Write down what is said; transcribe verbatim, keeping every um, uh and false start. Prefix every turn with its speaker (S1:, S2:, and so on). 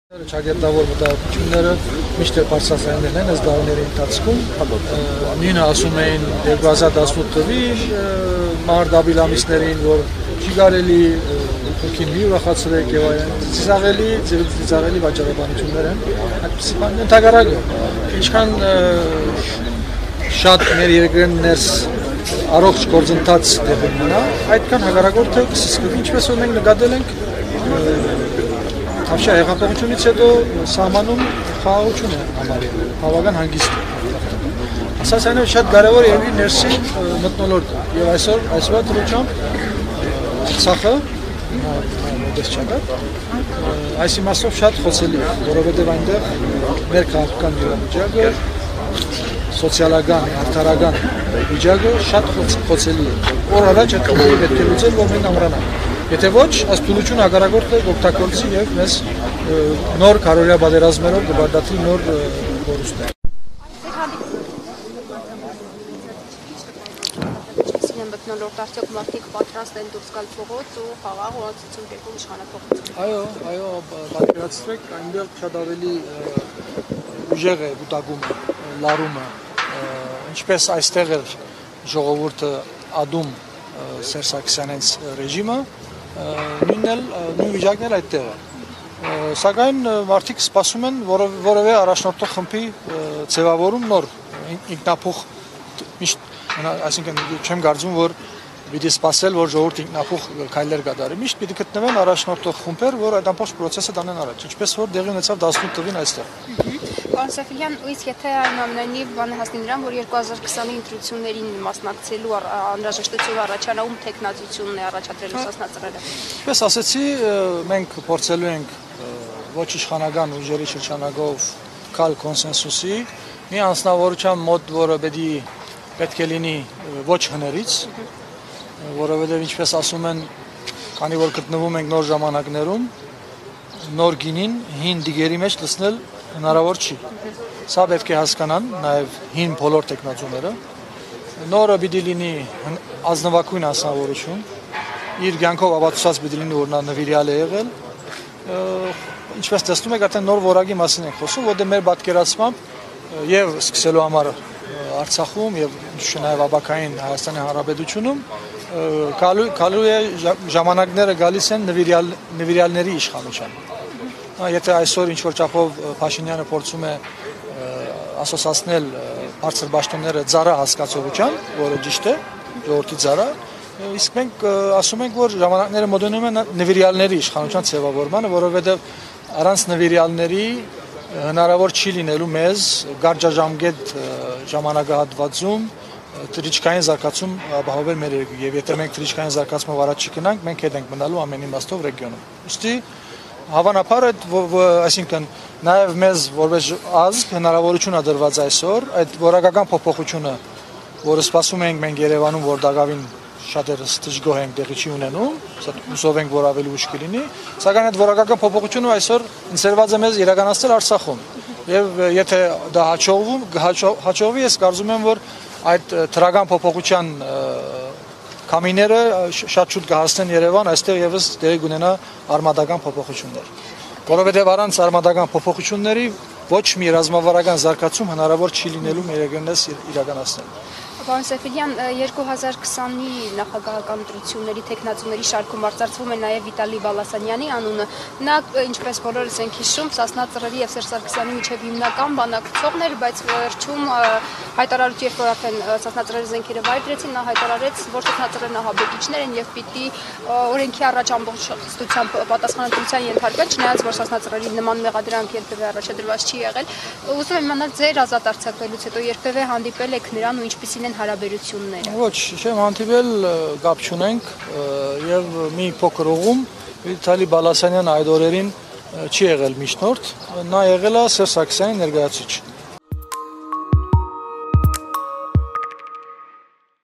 S1: Չագետավոր մտահոգությունները միշտ բարձրացնել են այս տարիների ընթացքում։ Նույնը ասում էին երկու հազար տասնութ թվականին մարտաբիլամիսներին, որ չի կարելի հոգին մի ուրախացրեք եւ այլն։ Ծիծաղելի, ծիծաղելի վաճառականություններ են։ Այդպիսի բան ընդհանրակը ինչքան շատ մեր երկրեն ներս առողջ գործընթաց տեղի ունենա, այդքան հակառակորդը կսկսվի, ինչպես որ մենք նկատել ենք Թավշյա հեղափոխությունից հետո սահմանում խաղաղություն է համարել, բավական հանգիստ է։ Ասացիայնով շատ կարևոր է ներսի մթնոլորտը եւ այսօր այսօր դրությամբ Արցախը մոդես չկա։ Այս իմաստով շատ խոցելի է, որովհետեւ այնտեղ մեր քաղաքական վիճակը, սոցիալական, արդարական վիճակը շատ խոցելի է։ Օր առաջ այդ խնդիրը պետք է լուծել, որ մենք ամրանանք։ Եթե ոչ, այս թուլությունը հակառակորդը օգտագործի եւ մեզ նոր քարորիա պատերազմերով կբարդացնի նոր կորուստներ։
S2: Մթնոլորտ արդյոք մարդիկ պատրաստ են դուրս գալ փողոց ու խաղաղ օրացություն դեպքում իշխանապողություն։
S1: Այո, այո, պատկերացրեք, այնտեղ շատ ավելի ուժեղ է գուտակումը, լարումը, ինչպես այստեղ էր ժողովուրդը ադում Սերժ Սարգսյանից ռեժիմը, նույնն էլ նույն վիճակն էլ այդտեղ է։ Սակայն մարդիկ սպասում են որևէ առաջնորդող խմբի ձևավորում նոր ինքնափոխ միշտ, այսինքն չեմ կարծում, որ պիտի սպասել, որ ժողովուրդը ինքնափոխ քայլեր կատարի։ Միշտ պիտի գտնվեն առաջնորդող խմբեր, որ այդ ամբողջ process-ը տանեն առաջ, ինչպես որ դեղի ունեցավ տասնութ թվականին այստեղ։
S2: Պարոն Սեֆիլյան, իսկ եթե այնուամենայնիվ բանը հասնի նրան, որ երկու հազար քսանի ընտրություններին մասնակցելու անհրաժեշտություն առաջանա, ում թեկնածությունն է առաջադրելու սասնածռերը։
S1: Ինչպես ասեցի, մենք փորձելու ենք ոչ իշխանական ուժերի շրջանակով կալ կոնսենսուսի, մի անձնավորության մոտ, որը պետք է լինի ոչ հներից, որովհետև ինչպես ասում են, քանի որ գտնվում ենք նոր ժամանակներում, նոր գինին հին դիգերի մեջ լցնել հնարավոր չի։ Սա պետք է հասկանան նաև հին բոլոր տեխնոլոգիաները։ Նորը պիտի լինի ազնվակույն անձնավորություն, իր կյանքով ապացուցած պիտի լինի, որ նա նվիրյալ է եղել։ Ինչպես տեսնում եք, արդեն նոր որակի մասին ենք խոսում, որտեղ մեր պատկերացմամբ եւ սկսելու համար Արցախում եւ նաև ապակային Հայաստանի Հանրապետությունում գալու է ժամանակները գալիս են նվիրյալների իշխանության։ Եթե այսօր ինչ-որ չափով Փաշինյանը փորձում է ասոցացնել բարձր պաշտոնները ծառա հասկացողության, որը ճիշտ է, ժողովրդի ծառա, իսկ մենք ասում ենք, որ ժամանակները մոտենում են նվիրյալների իշխանության ձևավորմանը, որովհետև առանց նվիրյալների հնարավոր չի լինելու մեզ գարջաժամկետ ժամանակահատվածում թռիչքային զարգացում ապահովել մեր երկրում, եւ եթե մենք թռիչքային զարգացումով առաջ չգնանք, մենք հետ ենք մնալու ամեն իմաստով ռեգիոնում։ Ուստի հավանաբար այդ, այսինքն նաև մեզ որպես ազգ հնարավորություն է դրված այսօր այդ որակական փոփոխությունը, որը սպասում ենք մենք Երևանում, որ դակավին շատերս դժգոհ ենք տեղի չի ունենում, հուսով ենք, որ ավելի ուշ կլինի, սակայն այդ որակական փոփոխությունը այսօր ընձեռված է մեզ իրականացնել Արցախում։ Եվ եթե դա հաջողվում, հաջողվի, ես կարծում եմ, որ այդ թրական փոփոխության կամիները շատ շուտ կհասնեն Երևան, այստեղ եւս տեղի կունենա արմատական փոփոխություններ։ Որովհետեւ առանց արմատական փոփոխությունների ոչ մի ռազմավարական զարգացում հնարավոր չի լինելու մեր երկրներս իրականացնել։
S2: Պարոն Սեֆիլյան, երկու հազար քսանի նախագահական ընտրությունների թեկնածուների շարքում արծարծվում է նաև Վիտալի Բալասանյանի անունը։ Նա, ինչպես բոլորս ենք հիշում, Սասնա-Ծռերի եւ Սերժ Սարգսյանի միջև հիմնական բանակցողն էր, բայց վերջում հայտարարություն, երբ որ արդեն Սասնա-Ծռերի զենքերը վայրդրեցին, նա հայտարարեց, որ Սասնա-Ծռերն ահաբեկիչներ են եւ պիտի օրենքի առաջ ամբողջությամբ պատասխանատվության ենթարկվեն, չնայած որ Սասնա-Ծռերի նման մեղադրանք երբևէ առաջադրված չի եղել։ Ուզում եմ իմանալ ձեր ազատ արձակվելուց հետո երբևէ հանդիպել եք նրան ու ինչպիսին են հարաբերությունները։
S1: Ոչ, չեմ հանդիպել, կապ չունենք եւ մի փոքր ուղում Վիտալի Բալասանյանը այդ օրերին չի եղել միջնորդ, նա եղել է Սերժ Սարգսյանի ներկայացուցիչ։